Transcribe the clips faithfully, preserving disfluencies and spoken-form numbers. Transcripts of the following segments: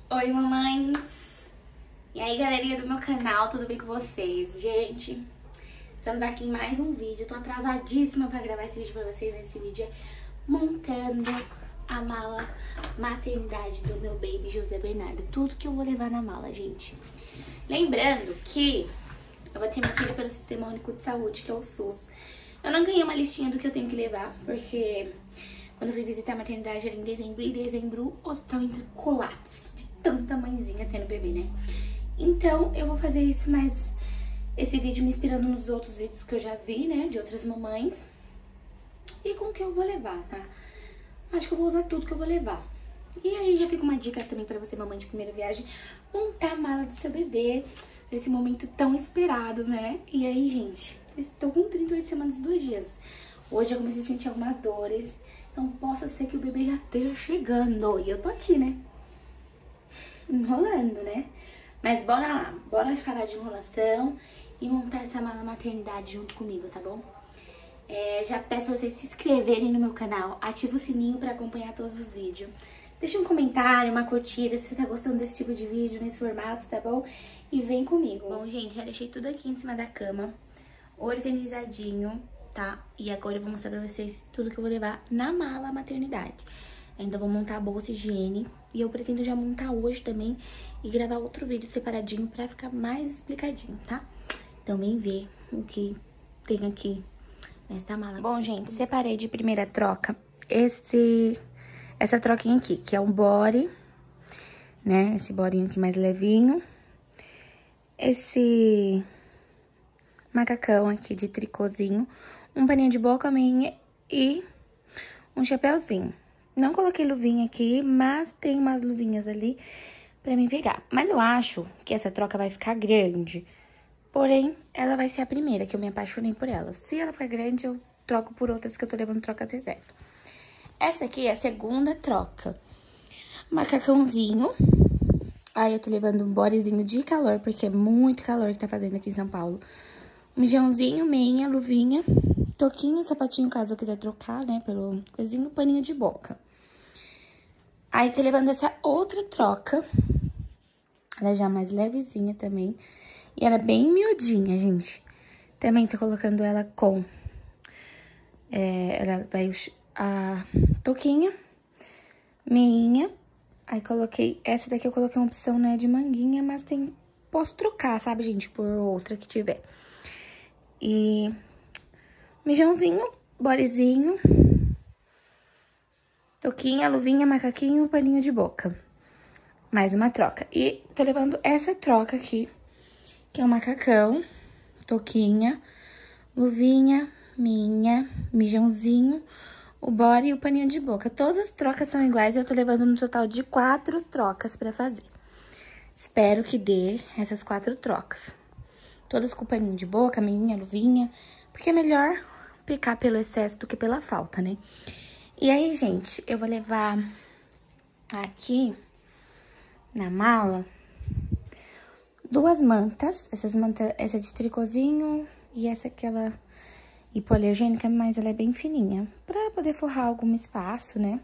Oi, mamães! E aí, galerinha do meu canal, tudo bem com vocês? Gente, estamos aqui em mais um vídeo. Tô atrasadíssima pra gravar esse vídeo pra vocês. Esse vídeo é montando a mala maternidade do meu baby José Bernardo. Tudo que eu vou levar na mala, gente. Lembrando que eu vou ter minha filha pelo Sistema Único de Saúde, que é o SUS. Eu não ganhei uma listinha do que eu tenho que levar, porque quando eu fui visitar a maternidade era em dezembro, e em dezembro o hospital entra em colapso de tanta mãezinha tendo bebê, né? Então eu vou fazer isso, mas esse vídeo me inspirando nos outros vídeos que eu já vi, né, de outras mamães. E com o que eu vou levar, tá? Acho que eu vou usar tudo que eu vou levar. E aí já fica uma dica também pra você, mamãe de primeira viagem, montar a mala do seu bebê, nesse momento tão esperado, né? E aí, gente, estou com trinta e oito semanas e dois dias. Hoje eu comecei a sentir algumas dores, então possa ser que o bebê já esteja chegando. E eu tô aqui, né? Enrolando, né? Mas bora lá, bora parar de enrolação e montar essa mala maternidade junto comigo, tá bom? É, já peço pra vocês se inscreverem no meu canal, ativa o sininho pra acompanhar todos os vídeos. Deixa um comentário, uma curtida, se você tá gostando desse tipo de vídeo, nesse formato, tá bom? E vem comigo. Bom, gente, já deixei tudo aqui em cima da cama, organizadinho, tá? E agora eu vou mostrar pra vocês tudo que eu vou levar na mala maternidade. Ainda vou montar a bolsa higiene e eu pretendo já montar hoje também e gravar outro vídeo separadinho pra ficar mais explicadinho, tá? Então vem ver o que tem aqui nessa mala. Bom, gente, separei de primeira troca esse... essa troquinha aqui, que é um body, né? Esse bodyinho aqui mais levinho. Esse macacão aqui de tricôzinho. Um paninho de boca minha e um chapéuzinho. Não coloquei luvinha aqui, mas tem umas luvinhas ali pra mim pegar. Mas eu acho que essa troca vai ficar grande. Porém, ela vai ser a primeira, que eu me apaixonei por ela. Se ela ficar grande, eu troco por outras que eu tô levando trocas reserva. Essa aqui é a segunda troca. Macacãozinho. Aí eu tô levando um bodyzinho de calor, porque é muito calor que tá fazendo aqui em São Paulo. Um mijãozinho, meia, luvinha, toquinha, sapatinho, caso eu quiser trocar, né, pelo coisinho, paninho de boca. Aí tô levando essa outra troca. Ela é já mais levezinha também. E ela é bem miudinha, gente. Também tô colocando ela com... É, ela vai... a touquinha, meinha, aí coloquei, essa daqui eu coloquei uma opção, né, de manguinha, mas tem, posso trocar, sabe, gente, por outra que tiver. E mijãozinho, bodyzinho, touquinha, luvinha, macaquinho, paninho de boca. Mais uma troca. E tô levando essa troca aqui, que é um macacão, touquinha, luvinha, minha, mijãozinho, o body e o paninho de boca. Todas as trocas são iguais e eu tô levando no total de quatro trocas pra fazer. Espero que dê essas quatro trocas. Todas com paninho de boca, minha, luvinha, porque é melhor picar pelo excesso do que pela falta, né? E aí, gente, eu vou levar aqui na mala duas mantas. Essas mantas, essa de tricôzinho e essa aquela... hipoalergênica, mas ela é bem fininha, pra poder forrar algum espaço, né?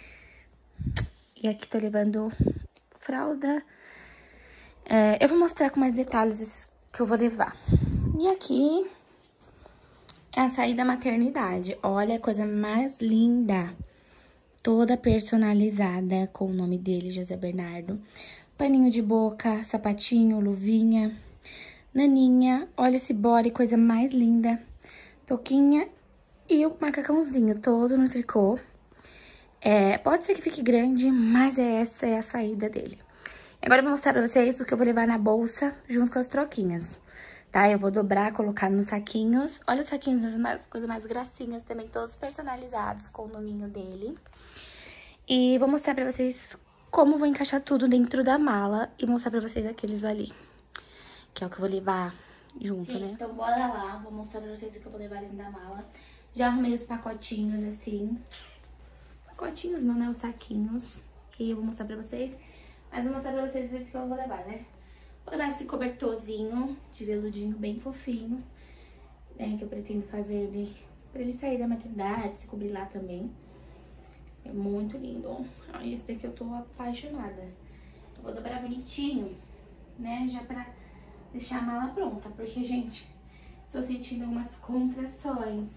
E aqui tô levando fralda. É, eu vou mostrar com mais detalhes esses que eu vou levar. E aqui é a saída da maternidade. Olha a coisa mais linda. Toda personalizada com o nome dele, José Bernardo. Paninho de boca, sapatinho, luvinha, naninha. Olha esse body, coisa mais linda. Touquinha e o macacãozinho todo no tricô. É, pode ser que fique grande, mas é essa é a saída dele. Agora eu vou mostrar pra vocês o que eu vou levar na bolsa junto com as troquinhas, tá? Eu vou dobrar, colocar nos saquinhos. Olha os saquinhos, as mais, coisas mais gracinhas também, todos personalizados com o nominho dele. E vou mostrar pra vocês como vou encaixar tudo dentro da mala e mostrar pra vocês aqueles ali, que é o que eu vou levar junto, gente, né? Então bora lá, vou mostrar pra vocês o que eu vou levar dentro da mala. Já arrumei os pacotinhos assim. Pacotinhos não, né? Os saquinhos. Que eu vou mostrar pra vocês. Mas vou mostrar pra vocês o que eu vou levar, né? Vou levar esse cobertorzinho de veludinho bem fofinho, né? Que eu pretendo fazer ele pra ele sair da maternidade, se cobrir lá também. É muito lindo. Esse daqui eu tô apaixonada. Eu vou dobrar bonitinho, né? Já pra deixar a mala pronta. Porque, gente, estou sentindo umas contrações.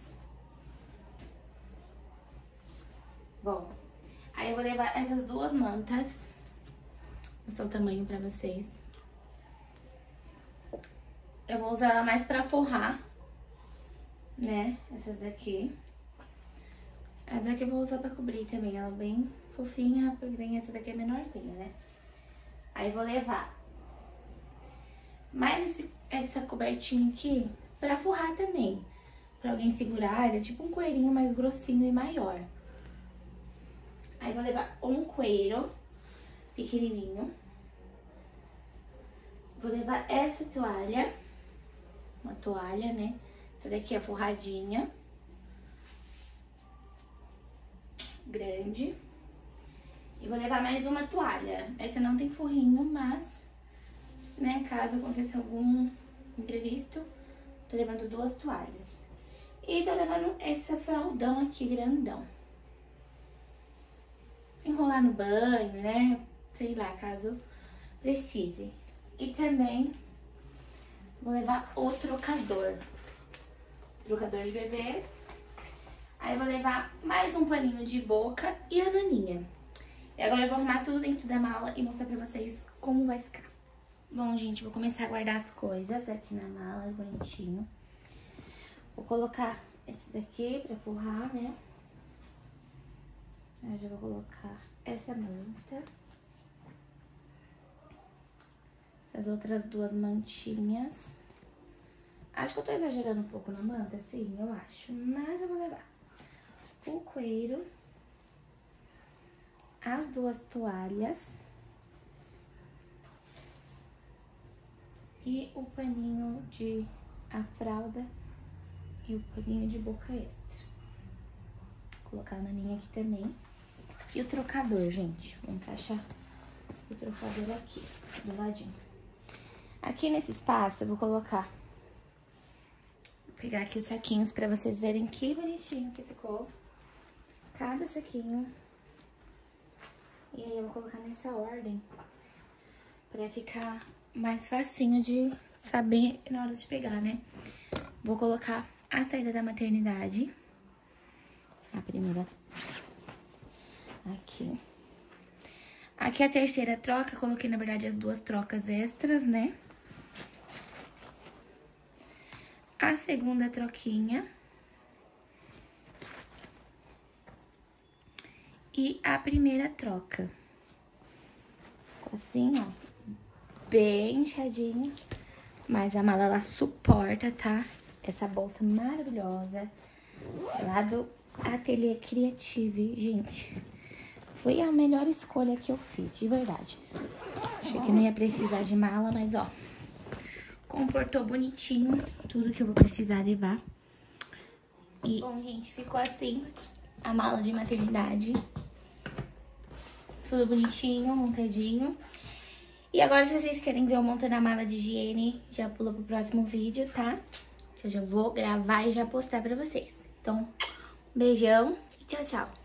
Bom, aí eu vou levar essas duas mantas. Vou mostrar o tamanho pra vocês. Eu vou usar ela mais pra forrar, né? Essas daqui. Essa daqui eu vou usar pra cobrir também. Ela é bem fofinha, porém essa daqui é menorzinha, né? Aí eu vou levar mais esse, essa cobertinha aqui pra forrar também. Pra alguém segurar, ele é tipo um coelhinho mais grossinho e maior. Aí vou levar um coeiro pequenininho. Vou levar essa toalha. Uma toalha, né? Essa daqui é forradinha. Grande. E vou levar mais uma toalha. Essa não tem forrinho, mas, né, caso aconteça algum imprevisto, tô levando duas toalhas. E tô levando esse fraldão aqui, grandão. Enrolar no banho, né? Sei lá, caso precise. E também vou levar o trocador. Trocador de bebê. Aí eu vou levar mais um paninho de boca e a naninha. E agora eu vou arrumar tudo dentro da mala e mostrar pra vocês como vai ficar. Bom, gente, vou começar a guardar as coisas aqui na mala, bonitinho. Vou colocar esse daqui pra forrar, né? Aí eu já vou colocar essa manta. As outras duas mantinhas. Acho que eu tô exagerando um pouco na manta, sim, eu acho. Mas eu vou levar o coeiro, as duas toalhas e o paninho de a fralda e o paninho de boca extra. Vou colocar a naninha aqui também. E o trocador, gente. Vou encaixar o trocador aqui, do ladinho. Aqui nesse espaço eu vou colocar... Vou pegar aqui os saquinhos pra vocês verem que bonitinho que ficou. Cada saquinho. E aí eu vou colocar nessa ordem pra ficar mais facinho de saber na hora de pegar, né? Vou colocar a saída da maternidade. A primeira... Aqui. Aqui a terceira troca, coloquei, na verdade, as duas trocas extras, né? A segunda troquinha. E a primeira troca. Assim, ó. Bem inchadinho. Mas a mala, ela suporta, tá? Essa bolsa maravilhosa. Lá do Ateliê Creative, gente. Foi a melhor escolha que eu fiz, de verdade. Achei que não ia precisar de mala, mas ó, comportou bonitinho tudo que eu vou precisar levar. E, bom, gente, ficou assim a mala de maternidade. Tudo bonitinho, montadinho. E agora, se vocês querem ver eu montando a mala de higiene, já pula pro próximo vídeo, tá? Que eu já vou gravar e já postar pra vocês. Então, beijão e tchau, tchau.